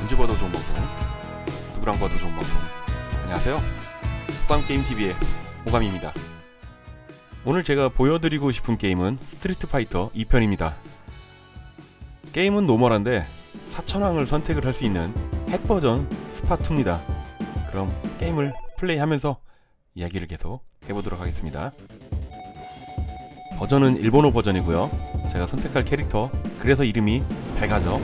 언제 봐도 좋은 방송, 누구랑 봐도 좋은 방송. 안녕하세요, 호감게임TV의 호감입니다. 오늘 제가 보여드리고 싶은 게임은 스트리트 파이터 2편입니다. 게임은 노멀한데 4000왕을 선택을 할 수 있는 핵버전 스파2입니다. 그럼 게임을 플레이하면서 이야기를 계속 해보도록 하겠습니다. 버전은 일본어 버전이고요. 제가 선택할 캐릭터, 그래서 이름이 베가죠.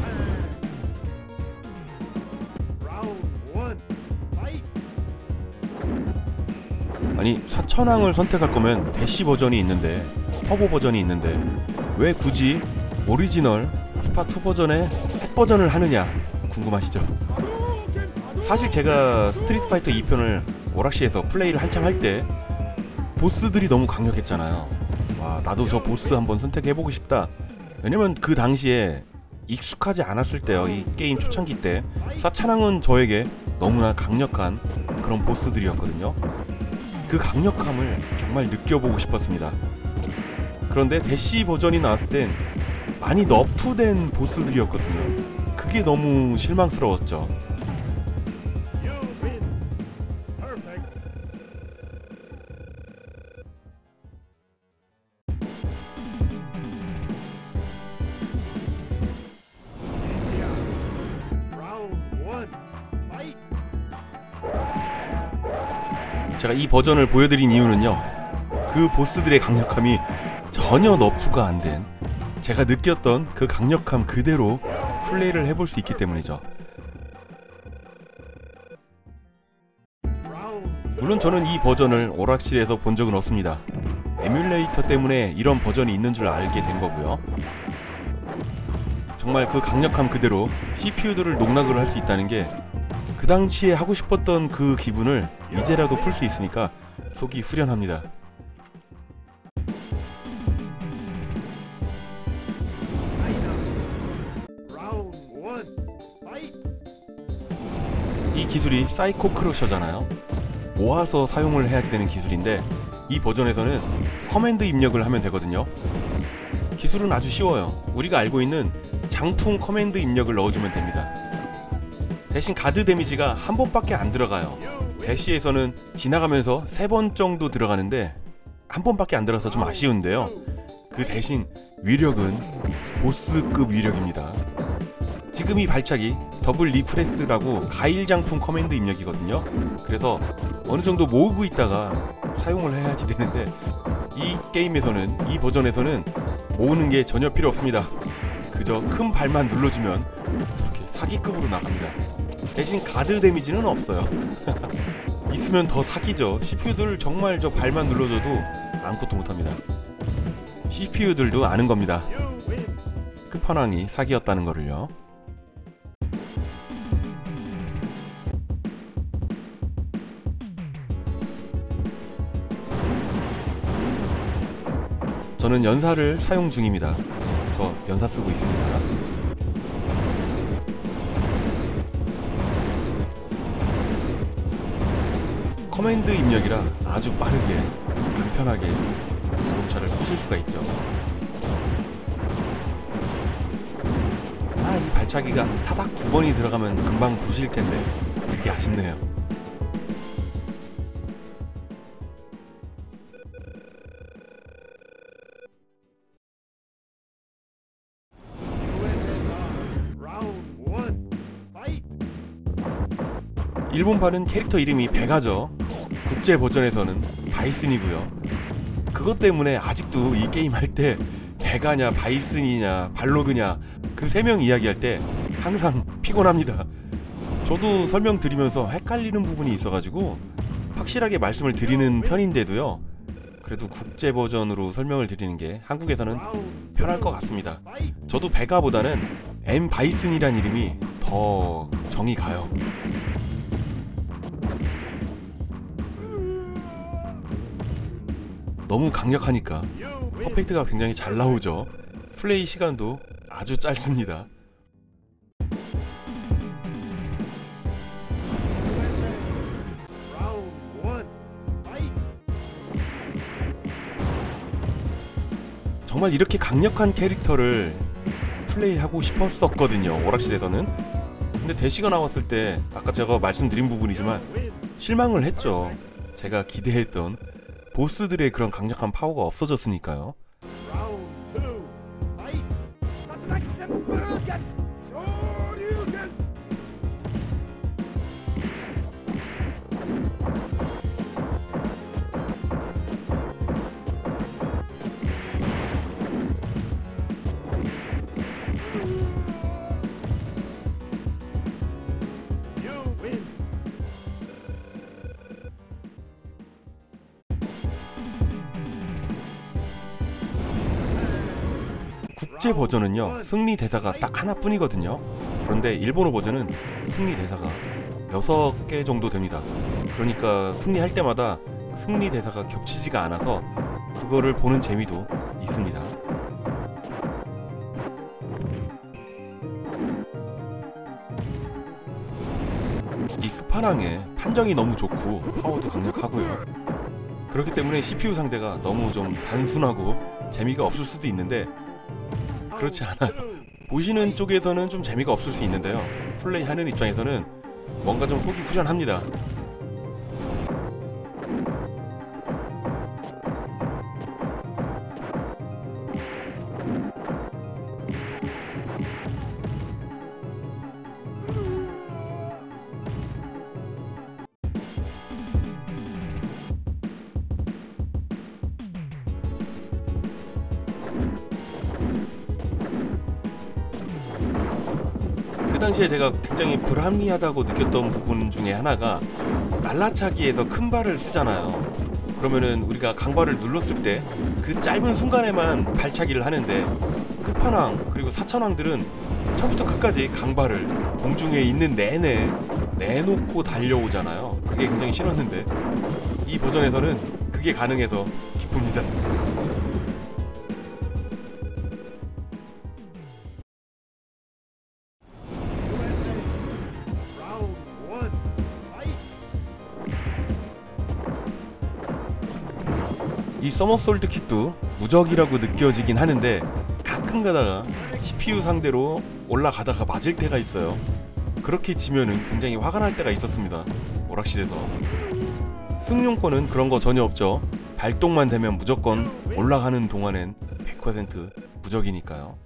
아니, 4000왕을 선택할 거면 대시 버전이 있는데, 터보 버전이 있는데 왜 굳이 오리지널 스파2 버전의 핵 버전을 하느냐 궁금하시죠? 사실 제가 스트리트 파이터 2편을 오락실에서 플레이를 한창 할 때 보스들이 너무 강력했잖아요. 와, 나도 저 보스 한번 선택해보고 싶다. 왜냐면 그 당시에 익숙하지 않았을 때요, 이 게임 초창기 때 4000왕은 저에게 너무나 강력한 그런 보스들이었거든요. 그 강력함을 정말 느껴보고 싶었습니다. 그런데 대시 버전이 나왔을 땐 많이 너프된 보스들이었거든요. 그게 너무 실망스러웠죠. 제가 이 버전을 보여드린 이유는요, 그 보스들의 강력함이 전혀 너프가 안 된, 제가 느꼈던 그 강력함 그대로 플레이를 해볼 수 있기 때문이죠. 물론 저는 이 버전을 오락실에서 본 적은 없습니다. 에뮬레이터 때문에 이런 버전이 있는 줄 알게 된 거고요. 정말 그 강력함 그대로 CPU들을 농락을 할 수 있다는 게, 그 당시에 하고 싶었던 그 기분을 이제라도 풀 수 있으니까 속이 후련합니다. 이 기술이 사이코 크러셔잖아요. 모아서 사용을 해야지 되는 기술인데, 이 버전에서는 커맨드 입력을 하면 되거든요. 기술은 아주 쉬워요. 우리가 알고 있는 장풍 커맨드 입력을 넣어주면 됩니다. 대신 가드 데미지가 한 번밖에 안 들어가요. 대시에서는 지나가면서 3번 정도 들어가는데 한 번밖에 안 들어가서 좀 아쉬운데요. 그 대신 위력은 보스급 위력입니다. 지금 이 발차기 더블 리프레스라고 가일장풍 커맨드 입력이거든요. 그래서 어느 정도 모으고 있다가 사용을 해야지 되는데, 이 게임에서는, 이 버전에서는 모으는 게 전혀 필요 없습니다. 그저 큰 발만 눌러주면 저렇게 사기급으로 나갑니다. 대신 가드 데미지는 없어요. 있으면 더 사기죠. CPU들 정말 저 발만 눌러줘도 아무것도 못합니다. CPU들도 아는 겁니다. 끝판왕이 사기였다는 거를요. 저는 연사를 사용 중입니다. 저 연사 쓰고 있습니다. 커맨드 입력이라 아주 빠르게, 간편하게 자동차를 부실 수가 있죠. 아, 이 발차기가 타닥 2번이 들어가면 금방 부실 텐데 그게 아쉽네요. 일본판은 캐릭터 이름이 베가죠. 국제 버전에서는 바이슨이고요. 그것 때문에 아직도 이 게임 할 때 베가냐 바이슨이냐 발로그냐 그 3명 이야기할 때 항상 피곤합니다. 저도 설명드리면서 헷갈리는 부분이 있어가지고 확실하게 말씀을 드리는 편인데도요, 그래도 국제 버전으로 설명을 드리는 게 한국에서는 편할 것 같습니다. 저도 베가보다는 M 바이슨이란 이름이 더 정이 가요. 너무 강력하니까 퍼펙트가 굉장히 잘 나오죠. 플레이 시간도 아주 짧습니다. 정말 이렇게 강력한 캐릭터를 플레이하고 싶었었거든요, 오락실에서는. 근데 대시가 나왔을 때 아까 제가 말씀드린 부분이지만 실망을 했죠. 제가 기대했던 보스들의 그런 강력한 파워가 없어졌으니까요. 국제 버전은요 승리 대사가 딱 하나뿐이거든요. 그런데 일본어 버전은 승리 대사가 6개 정도 됩니다. 그러니까 승리할 때마다 승리 대사가 겹치지가 않아서 그거를 보는 재미도 있습니다. 이 끝판왕의 판정이 너무 좋고 파워도 강력하고요. 그렇기 때문에 CPU 상대가 너무 좀 단순하고 재미가 없을 수도 있는데 그렇지 않아요. 보시는 쪽에서는 좀 재미가 없을 수 있는데요, 플레이하는 입장에서는 뭔가 좀 속이 후련합니다. 그 당시에 제가 굉장히 불합리하다고 느꼈던 부분 중에 하나가 날라차기에서 큰 발을 쓰잖아요. 그러면은 우리가 강발을 눌렀을 때 그 짧은 순간에만 발차기를 하는데 끝판왕 그리고 사천왕들은 처음부터 끝까지 강발을 공중에 있는 내내 내놓고 달려오잖아요. 그게 굉장히 싫었는데 이 버전에서는 그게 가능해서 기쁩니다. 이 서머솔트 킥도 무적이라고 느껴지긴 하는데 가끔 가다가 CPU 상대로 올라가다가 맞을 때가 있어요. 그렇게 지면은 굉장히 화가 날 때가 있었습니다, 오락실에서. 승용권은 그런 거 전혀 없죠. 발동만 되면 무조건 올라가는 동안엔 100% 무적이니까요.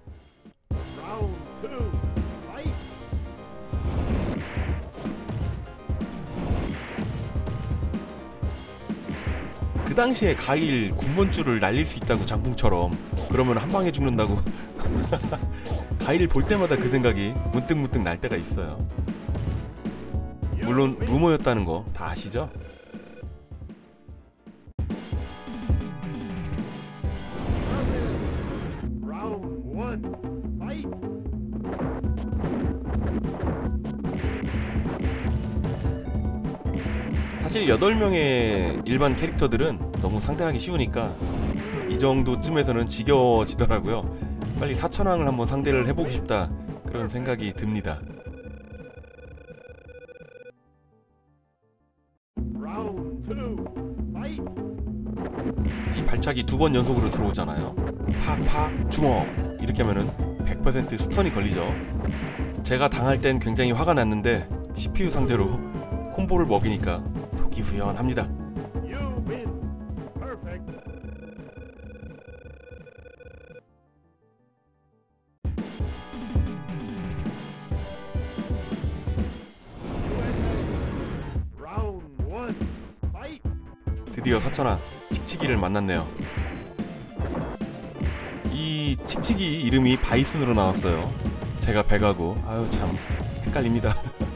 그 당시에 가일 군번줄을 날릴 수 있다고, 장풍처럼. 그러면 한 방에 죽는다고. 가일 볼 때마다 그 생각이 문득문득 날 때가 있어요. 물론 루머였다는 거 다 아시죠? 사실 8명의 일반 캐릭터들은 너무 상대하기 쉬우니까 이 정도쯤에서는 지겨워지더라고요. 빨리 사천왕을 한번 상대를 해보고 싶다, 그런 생각이 듭니다. 이 발차기 2번 연속으로 들어오잖아요. 팍팍 주먹 이렇게 하면은 100% 스턴이 걸리죠. 제가 당할 땐 굉장히 화가 났는데 CPU 상대로 콤보를 먹이니까 속이 후련합니다. 드디어 사천왕 칙칙이를 만났네요. 이 칙칙이 이름이 바이슨으로 나왔어요. 제가 배가고 아유 참 헷갈립니다.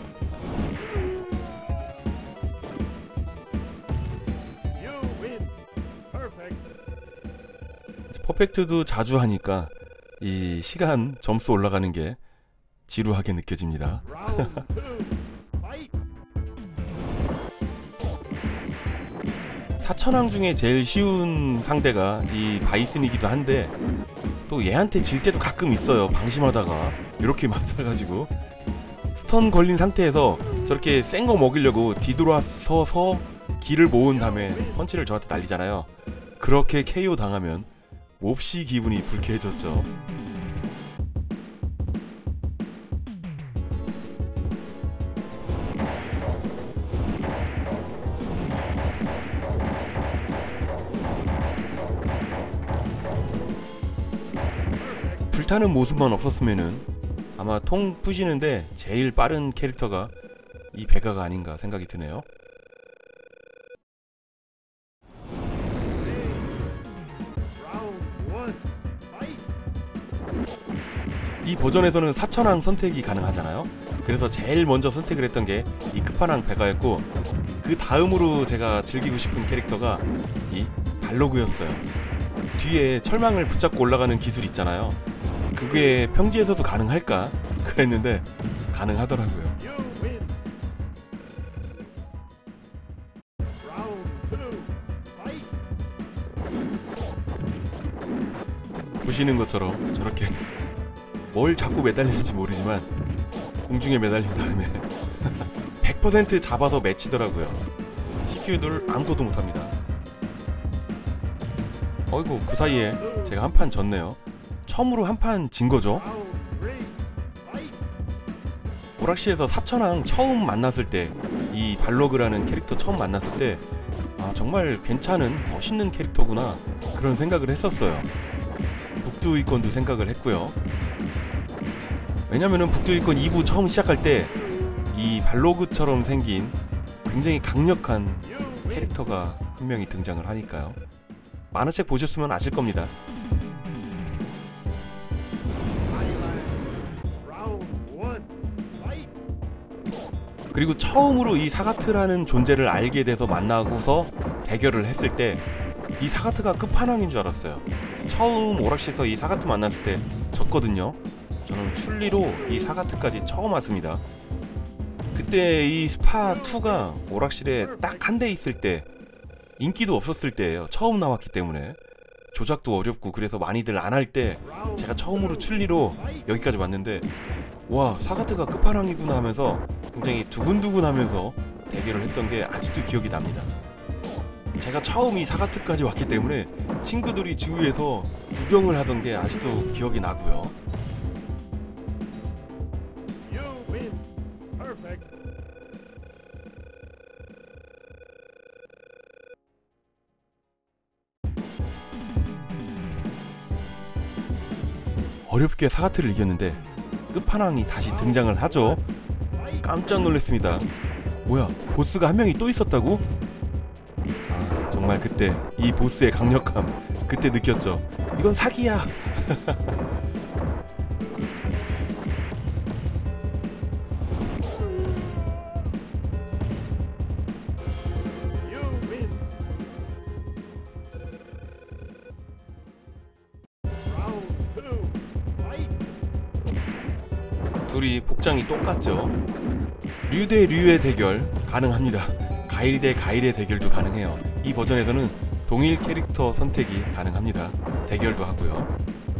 퍼펙트도 자주 하니까 이 시간 점수 올라가는 게 지루하게 느껴집니다. 사천왕 중에 제일 쉬운 상대가 이 바이슨이기도 한데 또 얘한테 질 때도 가끔 있어요. 방심하다가 이렇게 맞아가지고 스턴 걸린 상태에서 저렇게 센 거 먹이려고 뒤돌아서서 기를 모은 다음에 펀치를 저한테 날리잖아요. 그렇게 KO 당하면 몹시 기분이 불쾌해졌죠. 불타는 모습만 없었으면은 아마 통 부시는데 제일 빠른 캐릭터가 이 베가가 아닌가 생각이 드네요. 이 버전에서는 사천왕 선택이 가능하잖아요. 그래서 제일 먼저 선택을 했던 게 이 끝판왕 베가였고, 그 다음으로 제가 즐기고 싶은 캐릭터가 이 발로그였어요. 뒤에 철망을 붙잡고 올라가는 기술 있잖아요. 그게 평지에서도 가능할까? 그랬는데 가능하더라고요. 보시는 것처럼 저렇게 뭘 자꾸 매달리는지 모르지만 공중에 매달린 다음에 100% 잡아서 맺히더라고요. CPU들 아무것도 못합니다. 어이구, 그 사이에 제가 한 판 졌네요. 처음으로 한 판 진 거죠. 오락실에서 사천왕 처음 만났을 때, 이 발로그라는 캐릭터 처음 만났을 때, 아, 정말 괜찮은 멋있는 캐릭터구나 그런 생각을 했었어요. 북두의권도 생각을 했고요. 왜냐면은 북두의권 2부 처음 시작할 때 이 발로그처럼 생긴 굉장히 강력한 캐릭터가 한 명이 등장을 하니까요. 만화책 보셨으면 아실 겁니다. 그리고 처음으로 이 사가트라는 존재를 알게 돼서 만나고서 대결을 했을 때 이 사가트가 끝판왕인 줄 알았어요. 처음 오락실에서 이 사가트 만났을 때 졌거든요. 저는 출리로 이 사가트까지 처음 왔습니다. 그때 이 스파2가 오락실에 딱 한 대 있을 때, 인기도 없었을 때예요. 처음 나왔기 때문에 조작도 어렵고 그래서 많이들 안 할 때 제가 처음으로 출리로 여기까지 왔는데, 와, 사가트가 끝판왕이구나 하면서 굉장히 두근두근 하면서 대결을 했던 게 아직도 기억이 납니다. 제가 처음 이 사가트까지 왔기 때문에 친구들이 주위에서 구경을 하던 게 아직도 기억이 나고요. 어렵게 사가트를 이겼는데 끝판왕이 다시 등장을 하죠. 깜짝 놀랐습니다. 뭐야, 보스가 한 명이 또 있었다고? 아, 정말 그때 이 보스의 강력함 그때 느꼈죠. 이건 사기야. 둘이 복장이 똑같죠. 류 대 류의 대결 가능합니다. 가일 대 가일의 대결도 가능해요. 이 버전에서는 동일 캐릭터 선택이 가능합니다. 대결도 하고요.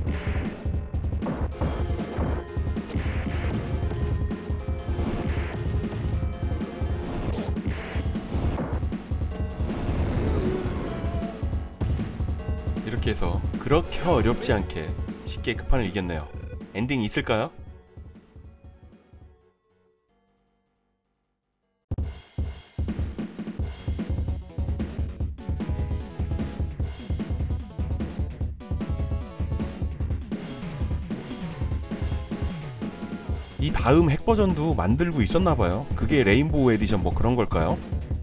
이렇게 해서 그렇게 어렵지 않게 쉽게 끝판을 이겼네요. 엔딩이 있을까요? 이 다음 핵 버전도 만들고 있었나봐요. 그게 레인보우 에디션 뭐 그런 걸까요?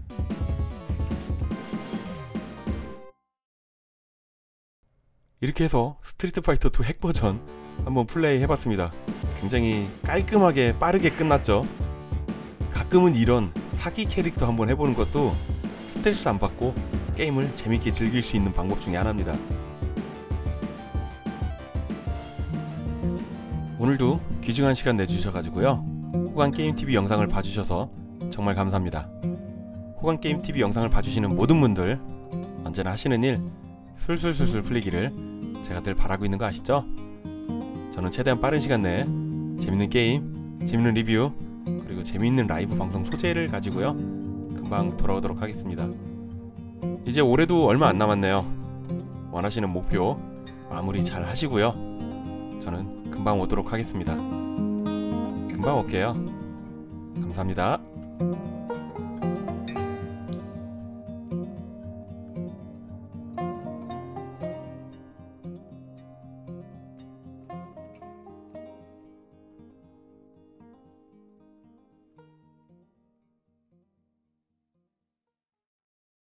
이렇게 해서 스트리트 파이터 2 핵 버전 한번 플레이 해봤습니다. 굉장히 깔끔하게 빠르게 끝났죠. 가끔은 이런 사기 캐릭터 한번 해보는 것도 스트레스 안 받고 게임을 재밌게 즐길 수 있는 방법 중에 하나입니다. 오늘도 귀중한 시간 내주셔가지고요, 호간게임TV 영상을 봐주셔서 정말 감사합니다. 호간게임TV 영상을 봐주시는 모든 분들 언제나 하시는 일 술술술술 풀리기를 제가 늘 바라고 있는 거 아시죠? 저는 최대한 빠른 시간 내에 재밌는 게임, 재밌는 리뷰, 그리고 재밌는 라이브 방송 소재를 가지고요 금방 돌아오도록 하겠습니다. 이제 올해도 얼마 안 남았네요. 원하시는 목표 마무리 잘 하시고요, 저는 금방 오도록 하겠습니다. 금방 올게요. 감사합니다.